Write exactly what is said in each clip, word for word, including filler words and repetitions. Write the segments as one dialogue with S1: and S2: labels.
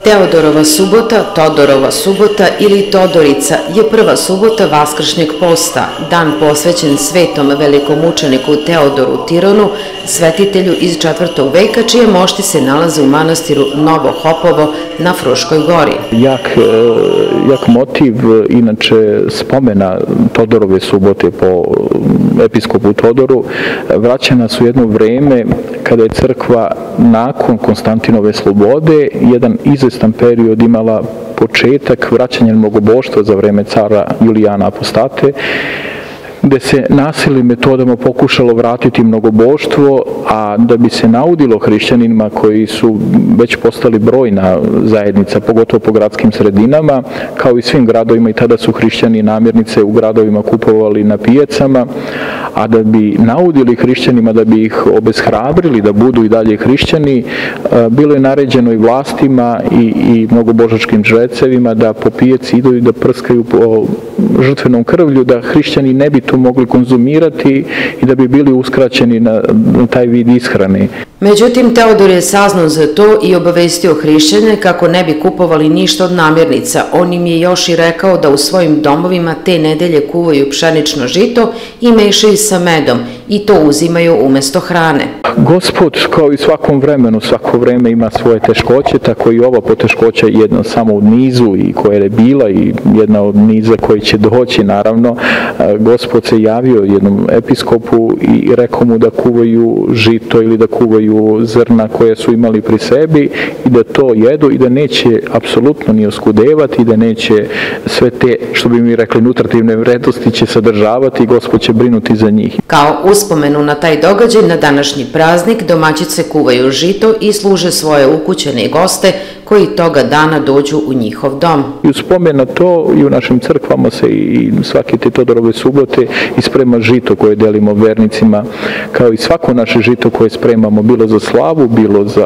S1: Teodorova subota, Todorova subota ili Todorica je prva subota vaskršnjeg posta, dan posvećen svetom velikomučeniku Teodoru Tironu, svetitelju iz četvrtog veka, čije mošti se nalaze u manastiru Novo Hopovo na Fruškoj gori.
S2: Jak, jak motiv, inače, spomena Todorove subote po episkopu Todoru vraća nas u jedno vreme kada je crkva nakon Konstantinove slobode jedan izvestan period imala početak vraćanja mnogoboštva za vreme cara Julijana Apostate, gde se nasilnim metodama pokušalo vratiti mnogoboštvo, a da bi se naudilo hrišćanima koji su već postali brojna zajednica, pogotovo po gradskim sredinama, kao i svim gradovima, i tada su hrišćani namirnice u gradovima kupovali na pijacama, a da bi naudili hrišćanima, da bi ih obeshrabrili da budu i dalje hrišćani, bilo je naređeno i vlastima i, i mnogobožačkim žrecevima da po pijaci idu i da prskaju po žrtvenom krvlju, da hrišćani ne bi to mogli konzumirati i da bi bili uskraćeni na, na taj vid ishrane.
S1: Međutim, Teodor je saznao za to i obavestio hrišćane kako ne bi kupovali ništa od namirnica. On im je još i rekao da u svojim domovima te nedelje kuvaju pšenično žito i mešaju sa medom i to uzimaju umesto hrane.
S2: Gospod, kao i svakom vremenu, svako vreme ima svoje teškoće, tako i ova poteškoća je jedna samo u nizu i koja je bila i jedna od niza koji će doći, naravno. Gospod se javio jednom episkopu i rekao mu da kuvaju žito ili da kuvaju zrna koje su imali pri sebi i da to jedu i da neće apsolutno ni oskudevati i da neće sve te, što bi mi rekli, nutritivne vrednosti će sadržavati i Gospod će brinuti za njih.
S1: Kao uspomenu na taj događaj, na današnji praznik domaćice kuvaju žito i služe svoje ukućene goste koji toga dana dođu u njihov dom.
S2: I u spomen na to i u našim crkvama se i svake te Todorove subote isprema žito koje delimo vernicima, kao i svako naše žito koje spremamo, bilo za slavu, bilo za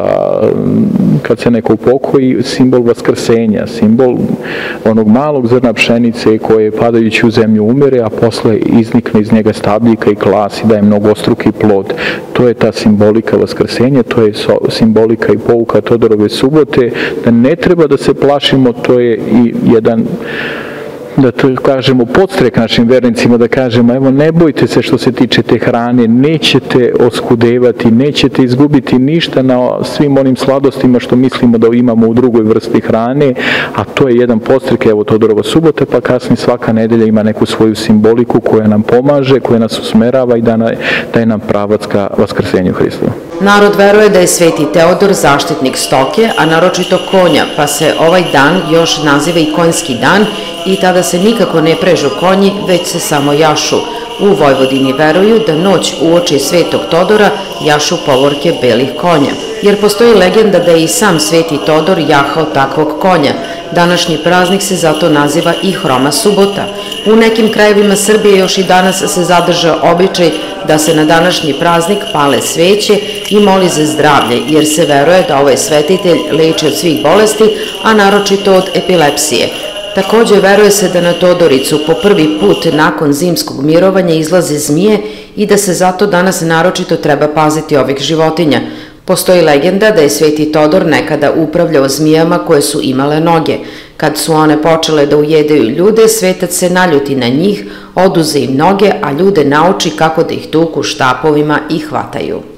S2: kad se neko upokoji, simbol vaskrsenja, simbol onog malog zrna pšenice koje padajući u zemlju umire, a posle iznikne iz njega stabljika i klasi, daje mnogostruki plod. To je ta simbolika vaskrsenja, to je simbolika i pouka Todorove subote, da ne treba da se plašimo, to je i jedan, da to kažemo, podstrek našim vernicima, da kažemo, evo, ne bojte se što se tiče te hrane, nećete oskudevati, nećete izgubiti ništa na svim onim sladostima što mislimo da imamo u drugoj vrsti hrane, a to je jedan podstrek, evo, Todorova subota, pa kasnije svaka nedelja ima neku svoju simboliku koja nam pomaže, koja nas usmerava i daje nam pravac ka vaskrsenju Hristovu.
S1: Narod veruje da je Sveti Teodor zaštitnik stoke, a naročito konja, pa se ovaj dan još naziva i konjski dan i tada se nikako ne prežu konji, već se samo jašu. U Vojvodini veruju da noć uoči Svetog Todora jašu povorke belih konja, jer postoji legenda da je i sam Sveti Todor jahao takvog konja. Današnji praznik se zato naziva i Hroma subota. U nekim krajevima Srbije još i danas se zadržao običaj da se na današnji praznik pale sveće i moli za zdravlje, jer se veruje da ovaj svetitelj leči od svih bolesti, a naročito od epilepsije. Takođe, veruje se da na Todoricu po prvi put nakon zimskog mirovanja izlaze zmije i da se zato danas naročito treba paziti ovih životinja. Postoji legenda da je Sveti Todor nekada upravljao zmijama koje su imale noge. Kad su one počele da ujedaju ljude, svetac se naljuti na njih, oduze im noge, a ljude nauči kako da ih tuku štapovima i hvataju.